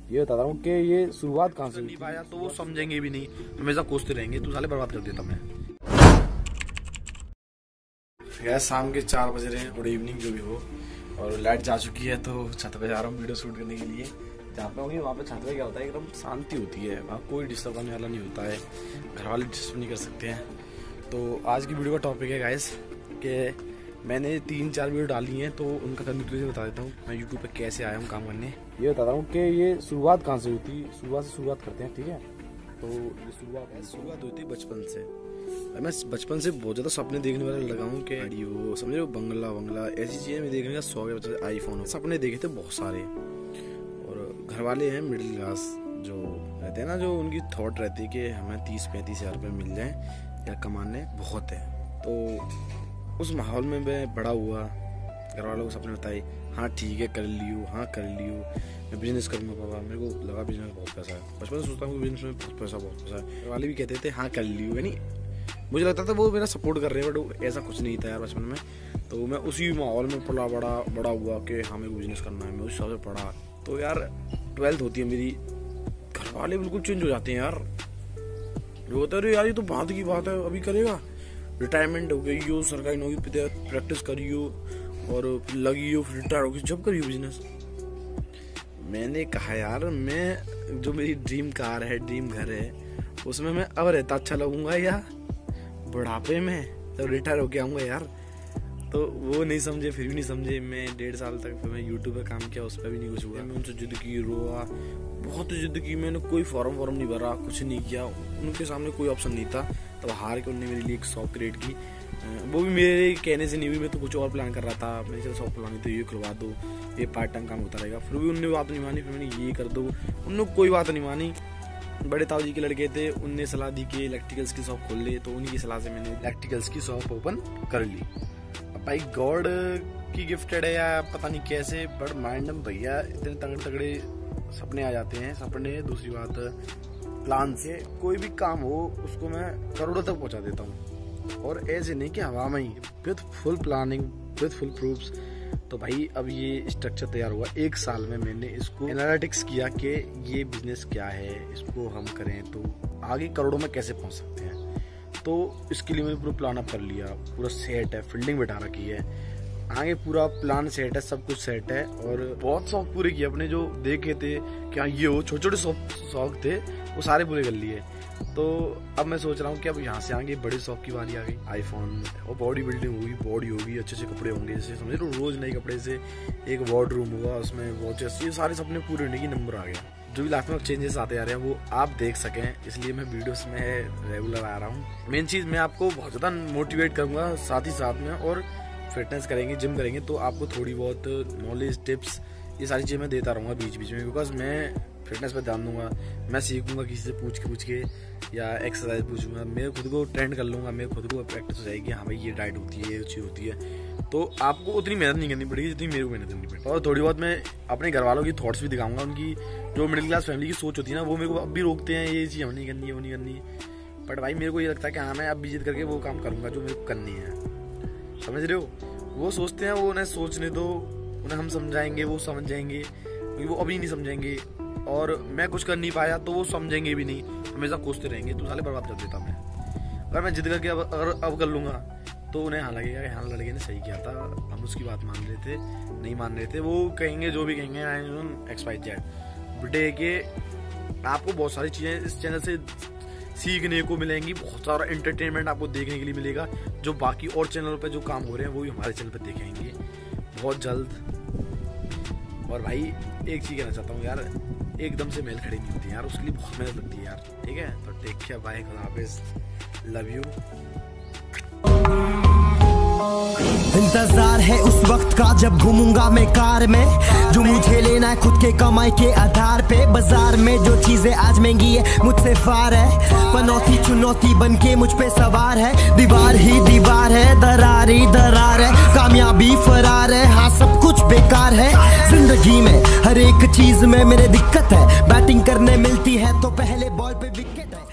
ये बता रहा हूँ कि ये शुरुआत कहाँ से नहीं पाया तो वो समझेंगे भी नहीं, हमेशा कोसते रहेंगे, तू साले बर्बाद कर देता मैं। गैस शाम के 4 बज रहे हैं, गुड इवनिंग जो भी हो, और लाइट जा चुकी है तो छत पे जा रहा हूँ वीडियो शूट करने के लिए। जहाँ पे होंगी वहाँ पे छत पे क्या होता है, एकदम शांति होती है, वहाँ कोई डिस्टर्ब करने वाला नहीं होता है, घर वाले डिस्टर्ब नहीं कर सकते हैं। तो आज की वीडियो का टॉपिक है गाइस कि मैंने 3-4 वीडियो डाली हैं तो उनका कंक्लूजन बता देता हूँ, मैं यूट्यूब पे कैसे आया हूँ काम करने। ये बता रहा हूँ कि ये शुरुआत कहाँ से हुई, शुरुआत करते हैं, ठीक है। तो ये शुरुआत हुई थी बचपन से। मैं बचपन से बहुत ज़्यादा सपने देखने वाला लगा हूँ कि गाड़ी हो, समझ रहे हो, बंगला ऐसी चीज़ें मैं देखने का शौक है बच्चे। आईफोन सपने देखे थे बहुत सारे, और घर वाले हैं मिडिल क्लास जो रहते हैं ना, जो उनकी थॉट रहती है कि हमें 30-35 हज़ार रुपये मिल जाए या कमाने बहुत है। तो उस माहौल में मैं बड़ा हुआ, घर वालों को सपने बताए, हाँ ठीक है कर लियो, हाँ कर लियो, मैं बिजनेस करूँगा पापा, मेरे को लगा बिजनेस में बहुत पैसा है, बचपन से सोचता हूँ बिजनेस में बहुत पैसा है। घर वाले भी कहते थे हाँ कर लियो, यानी मुझे लगता था वो मेरा सपोर्ट कर रहे हैं, बट ऐसा कुछ नहीं था यार बचपन में। तो मैं उसी माहौल में बड़ा हुआ कि हाँ मेरे को बिजनेस करना है, मैं उस हिसाब से पढ़ा। तो यार 12th होती है मेरी, घर वाले बिल्कुल चेंज हो जाते हैं यार, जो होता है यार ये तो बात की बात है, अभी करेगा, रिटायरमेंट हो गई हो, सरकारी नौकरी पे प्रैक्टिस करियो और लगी हो, फिर रिटायर हो गई, जब करियो बिजनेस। मैंने कहा यार मैं जो मेरी ड्रीम कार है, ड्रीम घर है, उसमें मैं अब रहता अच्छा लगूंगा या बुढ़ापे में जब रिटायर होके आऊँगा यार। तो वो नहीं समझे, फिर भी नहीं समझे। मैं 1.5 साल तक फिर मैं यूट्यूब पे काम किया, उस पर भी नहीं कुछ हुआ। मैं उनसे जिद की, रोआ, बहुत जिद की, मैंने कोई फॉर्म नहीं भरा, कुछ नहीं किया, उनके सामने कोई ऑप्शन नहीं था। तब हार के उन्होंने मेरे लिए एक शॉप क्रिएट की, वो भी मेरे कहने से नहीं हुई, मैं तो कुछ और प्लान कर रहा था। मैंने चल शॉप खुलवानी तो ये खुलवा दो, ये पार्ट टाइम काम होता रहेगा। फिर भी उनने बात नहीं मानी, फिर मैंने ये कर दो, उन्होंने कोई बात नहीं मानी। बड़े ताऊ जी के लड़के थे, उनने सलाह दी कि इलेक्ट्रिकल्स की शॉप खोल ले, तो उन्हीं की सलाह से मैंने इलेक्ट्रिकल्स की शॉप ओपन कर ली। अब भाई गॉड की गिफ्टेड है या पता नहीं कैसे, बट माइंड में भैया इतने तगड़े सपने आ जाते हैं। सपने, दूसरी बात प्लान से कोई भी काम हो उसको मैं करोड़ों तक पहुंचा देता हूँ, और ऐसे नहीं कि हवा में ही, with full planning, with full proofs. तो भाई अब ये स्ट्रक्चर तैयार हुआ, 1 साल में मैंने इसको एनालिटिक्स किया कि ये बिजनेस क्या है, इसको हम करें तो आगे करोड़ों में कैसे पहुंच सकते हैं। तो इसके लिए मैंने पूरा प्लान अप कर लिया, पूरा सेट है, फील्डिंग बैठा रखी है, आगे पूरा प्लान सेट है, सब कुछ सेट है। और बहुत शौक पूरे किए अपने, जो देखे थे क्या ये हो, छोटे शौक थे वो सारे पूरे कर लिए। तो अब मैं सोच रहा हूँ कि अब यहाँ से आगे बड़े शौक की बारी आ गई, आईफोन और बॉडी बिल्डिंग होगी, बॉडी होगी, अच्छे कपड़े होंगे, जैसे समझ लो रोज नए कपड़े से, एक वार्डरूम होगा, उसमें वॉचेस, ये सारे सपने पूरे होने की नंबर आ गया। जो भी लाइफ में चेंजेस आते जा रहे हैं वो आप देख सकें, इसलिए मैं वीडियोस में रेगुलर आ रहा हूँ। मेन चीज़ मैं आपको बहुत ज़्यादा मोटिवेट करूँगा, साथ ही साथ में, और फिटनेस करेंगे, जिम करेंगे तो आपको थोड़ी बहुत नॉलेज, टिप्स, ये सारी चीज़ें मैं देता रहूँगा बीच में, बिकॉज मैं फिटनेस पे ध्यान दूंगा, मैं सीखूंगा किसी से पूछ के या एक्सरसाइज पूछूंगा, मैं खुद को ट्रेंड कर लूँगा, मैं खुद को प्रैक्टिस हो जाएगी, हाँ भाई ये डाइट होती है, ये चीज़ होती है। तो आपको उतनी मेहनत नहीं करनी पड़ेगी जितनी मेरे को मेहनत करनी पड़ेगी। और थोड़ी बहुत मैं अपने घर वालों की थॉट्स भी दिखाऊंगा, उनकी जो मिडिल क्लास फैमिली की सोच होती है ना, वो मेरे को अब भी रोकते हैं, ये चीज़ हम नहीं करनी है, वो नहीं करनी। बट भाई मेरे को ये लगता है कि हाँ मैं अब भी जिद करके वो काम करूँगा जो मेरे को करनी है, समझ रहे हो। वो सोचते हैं, वो उन्हें सोचने दो, उन्हें हम समझाएंगे, वो समझ जाएंगे, क्योंकि वो अभी नहीं समझेंगे, और मैं कुछ कर नहीं पाया तो वो समझेंगे भी नहीं, हमेशा कोसते रहेंगे, तो साले बर्बाद कर देता मैं। अगर मैं जिद करके अब कर लूँगा तो उन्हें हाँ लगेगा कि हाँ लड़के ने सही किया था, हम उसकी बात मान रहे थे, नहीं मान रहे थे, वो कहेंगे जो भी कहेंगे, XYZ। बटे के आपको बहुत सारी चीज़ें इस चैनल से सीखने को मिलेंगी, बहुत सारा एंटरटेनमेंट आपको देखने के लिए मिलेगा, जो बाकी और चैनलों पे जो काम हो रहे हैं वो भी हमारे चैनल पे देखेंगे बहुत जल्द। और भाई एक चीज़ कहना चाहता हूँ यार, एकदम से मेल खड़ी नहीं होती यार, उसके लिए बहुत मेहनत लगती है यार, ठीक है। तो टेक केयर, बाय, खुदा हाफिज़, लव यू। इंतजार है उस वक्त का जब घूमूंगा मैं कार में, जो मुझे लेना है खुद के कमाई के आधार पे। बाजार में जो चीजें आज महंगी है मुझसे फार है, पनौती चुनौती बन के मुझ पे सवार है। दीवार ही दीवार है, दरार ही दरार है, कामयाबी फरार है, हाँ सब कुछ बेकार है। जिंदगी में हर एक चीज में मेरे दिक्कत है, बैटिंग करने मिलती है तो पहले बॉल पे विकेट है।